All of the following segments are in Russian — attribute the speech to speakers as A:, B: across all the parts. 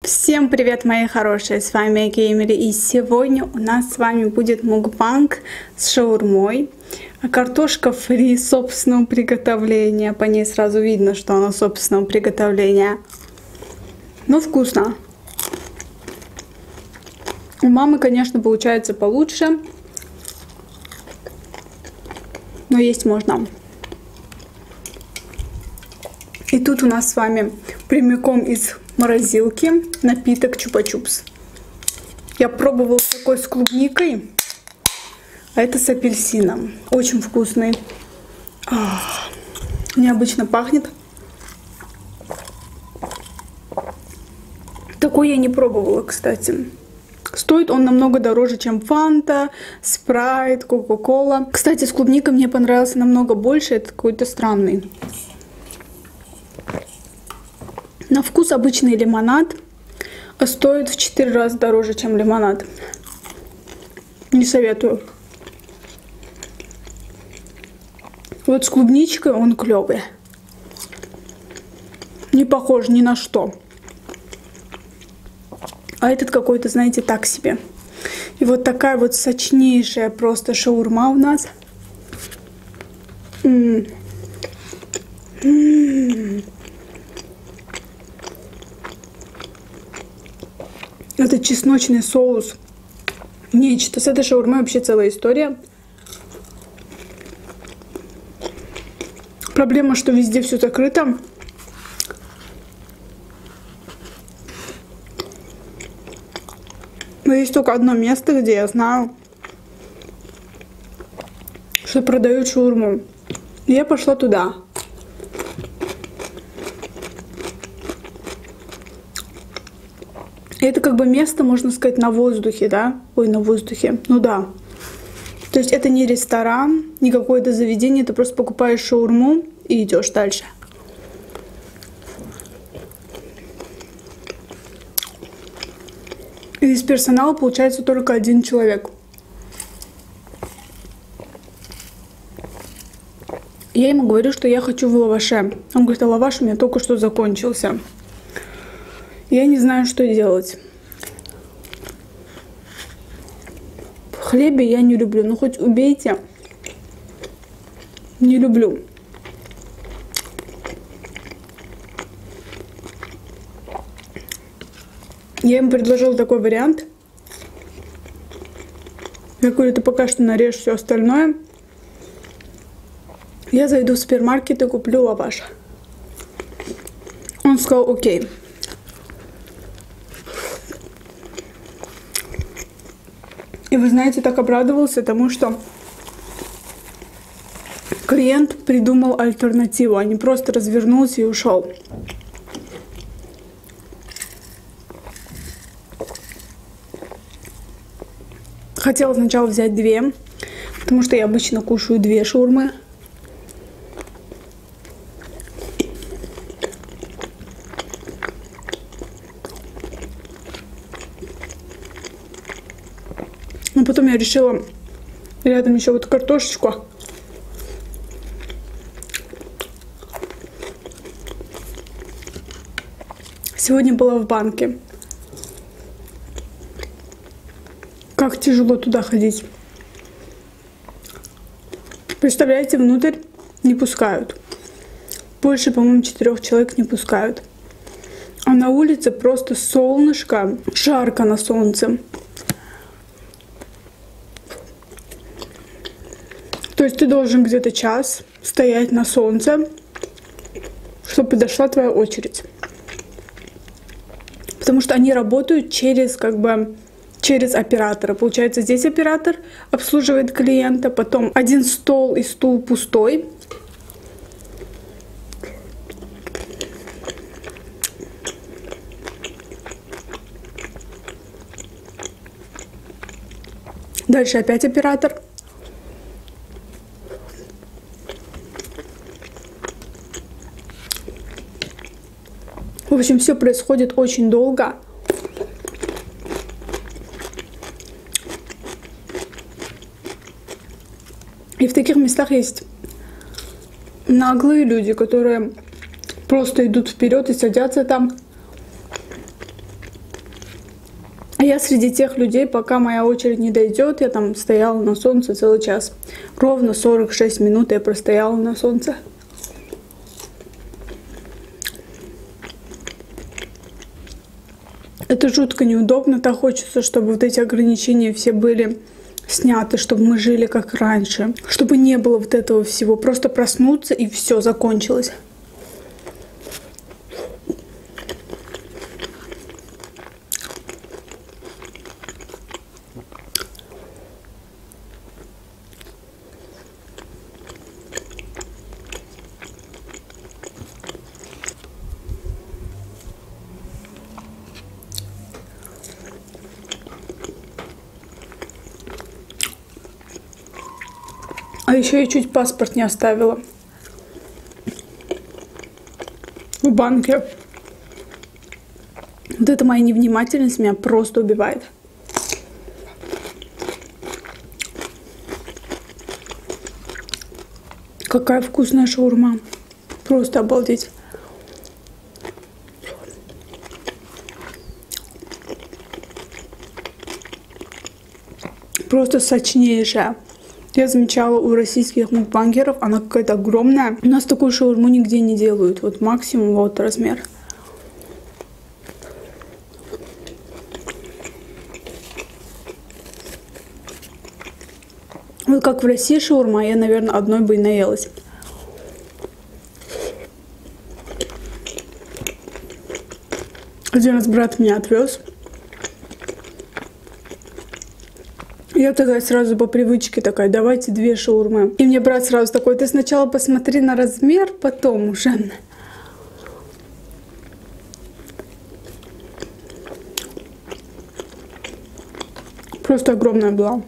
A: Всем привет, мои хорошие, с вами Геймери, и сегодня у нас с вами будет мукбанг с шаурмой. Картошка фри собственного приготовления, по ней сразу видно, что она собственного приготовления. Но вкусно. У мамы, конечно, получается получше, но есть можно. И тут у нас с вами прямиком из морозилки напиток Чупа-Чупс. Я пробовала такой с клубникой, а это с апельсином. Очень вкусный. Необычно пахнет. Такой я не пробовала, кстати. Стоит он намного дороже, чем Фанта, Спрайт, Кока-Кола. Кстати, с клубникой мне понравился намного больше. Это какой-то странный. На вкус обычный лимонад, а стоит в 4 раза дороже, чем лимонад. Не советую. Вот с клубничкой он клевый. Не похож ни на что. А этот какой-то, знаете, так себе. И вот такая вот сочнейшая просто шаурма у нас. Это чесночный соус. Нечто. С этой шаурмой вообще целая история. Проблема, что везде все закрыто. Но есть только одно место, где я знаю, что продают шаурму. И я пошла туда. Это как бы место, можно сказать, на воздухе, да? Ой, на воздухе. Ну да. То есть это не ресторан, не какое-то заведение. Ты просто покупаешь шаурму и идешь дальше. И из персонала получается только один человек. Я ему говорю, что я хочу в лаваше. Он говорит, а лаваш у меня только что закончился. Я не знаю, что делать. В хлебе я не люблю. Ну, хоть убейте. Не люблю. Я им предложила такой вариант. Я говорю, ты пока что нарежь все остальное. Я зайду в супермаркет и куплю лаваш. Он сказал, окей. И вы знаете, так обрадовался тому, что клиент придумал альтернативу, а не просто развернулся и ушел. Хотела сначала взять 2, потому что я обычно кушаю 2 шаурмы. Но потом я решила рядом еще вот картошечку. Сегодня была в банке. Как тяжело туда ходить. Представляете, внутрь не пускают. Больше, по-моему, 4 человек не пускают. А на улице просто солнышко, жарко на солнце. То есть ты должен где-то час стоять на солнце, чтобы подошла твоя очередь. Потому что они работают через через оператора. Получается, здесь оператор обслуживает клиента, потом один стол и стул пустой. Дальше опять оператор. В общем, все происходит очень долго. И в таких местах есть наглые люди, которые просто идут вперед и садятся там. А я среди тех людей, пока моя очередь не дойдет, я там стояла на солнце целый час. Ровно 46 минут я простояла на солнце. Это жутко неудобно, так хочется, чтобы вот эти ограничения все были сняты, чтобы мы жили как раньше, чтобы не было вот этого всего, просто проснуться и все, закончилось. А еще я чуть паспорт не оставила в банке. Вот эта моя невнимательность меня просто убивает. Какая вкусная шаурма. Просто обалдеть. Просто сочнейшая. Я замечала у российских мукбангеров, она какая-то огромная. У нас такую шаурму нигде не делают. Вот максимум вот размер. Вот как в России шаурма, я, наверное, одной бы и наелась. Один раз брат меня отвез. Я такая сразу по привычке такая, давайте 2 шаурмы. И мне брат сразу такой, ты сначала посмотри на размер, потом уже. Просто огромная была.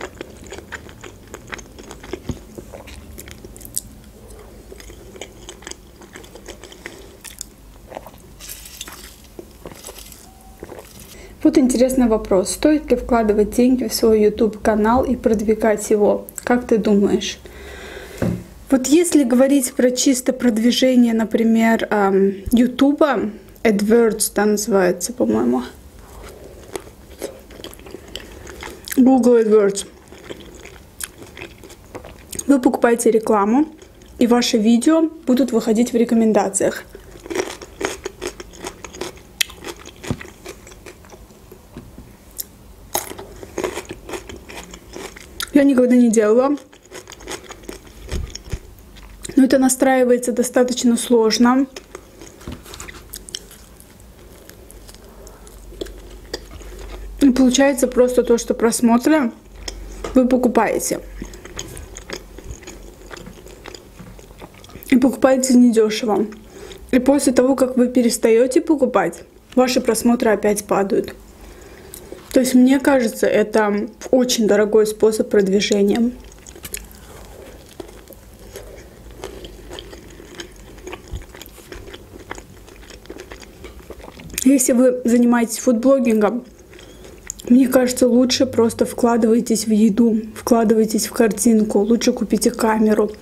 A: Вот интересный вопрос. Стоит ли вкладывать деньги в свой YouTube-канал и продвигать его? Как ты думаешь? Вот если говорить про чисто продвижение, например, YouTube, AdWords, да, называется, по-моему. Google AdWords. Вы покупаете рекламу, и ваши видео будут выходить в рекомендациях. Я никогда не делала, но это настраивается достаточно сложно. И получается просто то, что просмотры вы покупаете. И покупаете недешево. И после того, как вы перестаете покупать, ваши просмотры опять падают. То есть, мне кажется, это очень дорогой способ продвижения. Если вы занимаетесь фудблогингом, мне кажется, лучше просто вкладывайтесь в еду, вкладывайтесь в картинку, лучше купите камеру.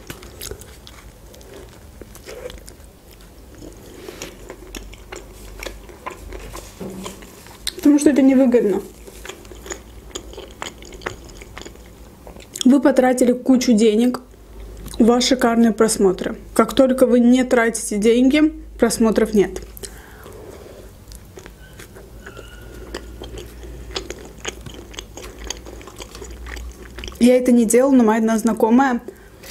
A: Потому что это невыгодно. Вы потратили кучу денег, у вас шикарные просмотры. Как только вы не тратите деньги, просмотров нет. Я это не делала, но моя одна знакомая,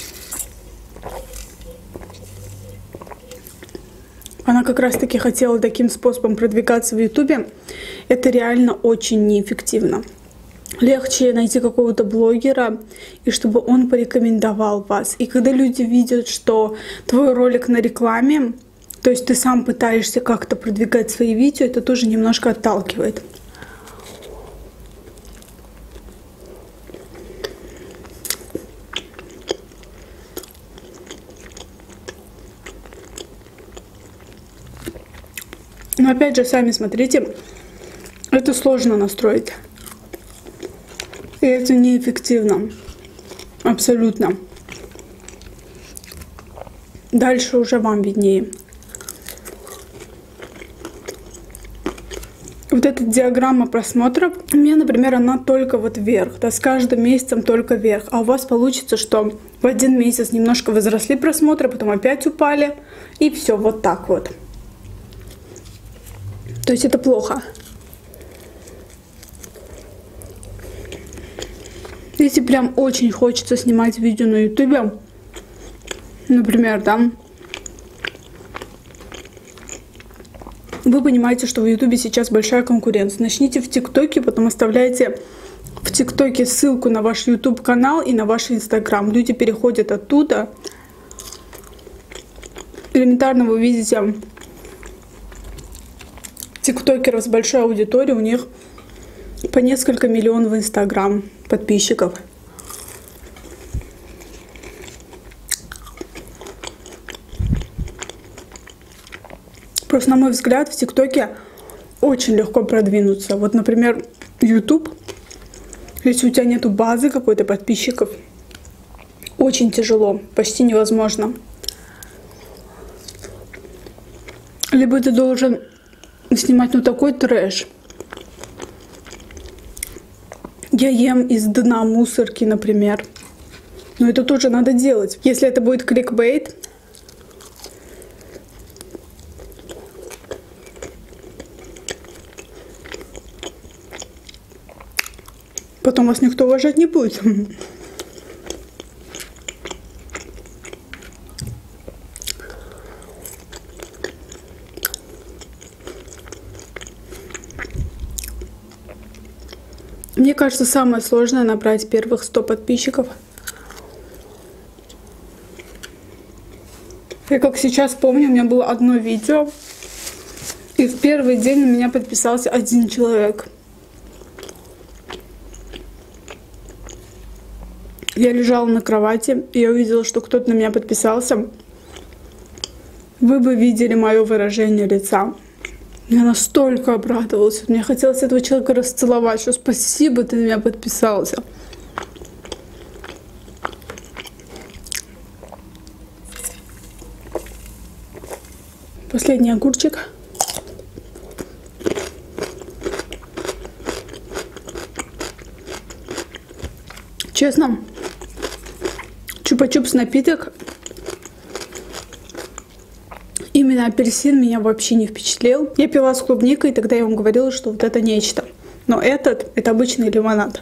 A: она как раз таки хотела таким способом продвигаться в YouTube. Это реально очень неэффективно. Легче найти какого-то блогера, и чтобы он порекомендовал вас. И когда люди видят, что твой ролик на рекламе, то есть ты сам пытаешься как-то продвигать свои видео, это тоже немножко отталкивает. Но опять же, сами смотрите, это сложно настроить. И это неэффективно. Абсолютно. Дальше уже вам виднее. Вот эта диаграмма просмотров, у меня, например, она только вот вверх, да, с каждым месяцем только вверх. А у вас получится, что в один месяц немножко возросли просмотры, потом опять упали, и все вот так вот. То есть это плохо. Если прям очень хочется снимать видео на ютубе, например, там, вы понимаете, что в ютубе сейчас большая конкуренция. Начните в тиктоке, потом оставляйте в тиктоке ссылку на ваш ютуб канал и на ваш инстаграм. Люди переходят оттуда. Элементарно вы видите тиктокеров с большой аудиторией, у них по несколько миллионов в инстаграм подписчиков. Просто, на мой взгляд, в ТикТоке очень легко продвинуться. Вот, например, YouTube, если у тебя нету базы какой-то подписчиков, очень тяжело, почти невозможно. Либо ты должен снимать такой трэш. Я ем из дна мусорки, например. Но это тоже надо делать. Если это будет кликбейт, потом вас никто уважать не будет. Мне кажется, самое сложное набрать первых 100 подписчиков. Я как сейчас помню, у меня было одно видео, и в первый день на меня подписался 1 человек. Я лежала на кровати, и я увидела, что кто-то на меня подписался. Вы бы видели мое выражение лица. Я настолько обрадовалась. Мне хотелось этого человека расцеловать, что спасибо, ты на меня подписался. Последний огурчик. Честно, чупа-чупс напиток, именно апельсин меня вообще не впечатлил. Я пила с клубникой, тогда я вам говорила, что вот это нечто. Но это обычный лимонад.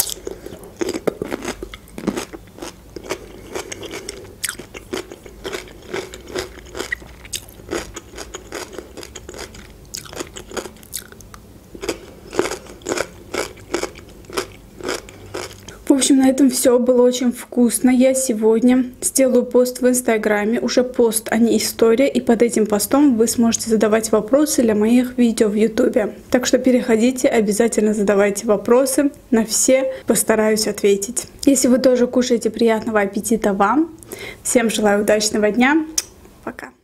A: В общем, на этом все. Было очень вкусно. Я сегодня сделаю пост в инстаграме. Уже пост, а не история. И под этим постом вы сможете задавать вопросы для моих видео в ютубе. Так что переходите, обязательно задавайте вопросы. На все постараюсь ответить. Если вы тоже кушаете, приятного аппетита вам. Всем желаю удачного дня. Пока.